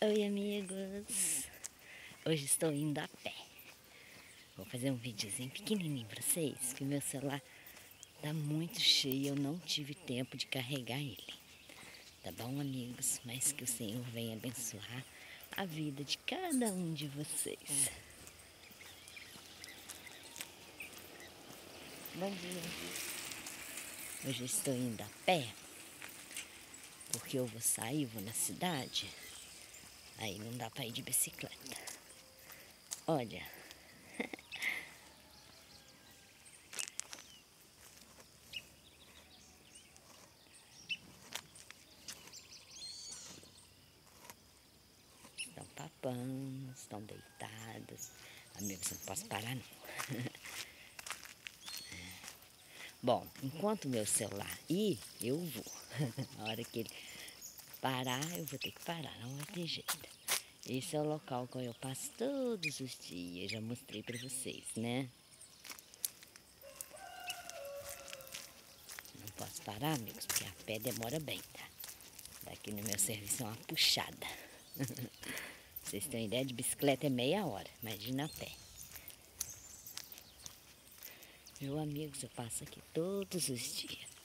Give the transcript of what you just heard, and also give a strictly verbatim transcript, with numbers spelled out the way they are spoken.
Oi, amigos! Hoje estou indo a pé. Vou fazer um videozinho pequenininho para vocês, que meu celular tá muito cheio, eu não tive tempo de carregar ele. Tá bom, amigos? Mas que o Senhor venha abençoar a vida de cada um de vocês. Bom dia! Hoje estou indo a pé, porque eu vou sair, vou na cidade. Aí não dá para ir de bicicleta. Olha. Estão papando, estão deitados. Amigos, não posso parar não. Bom, enquanto meu celular ir, eu vou. A hora que ele parar, eu vou ter que parar, não vai ter jeito. Esse é o local que eu passo todos os dias, já mostrei para vocês, né? Não posso parar, amigos, porque a pé demora bem, tá? Daqui no meu serviço é uma puxada. Vocês têm ideia, de bicicleta é meia hora, imagina a pé. Viu, amigos, eu passo aqui todos os dias.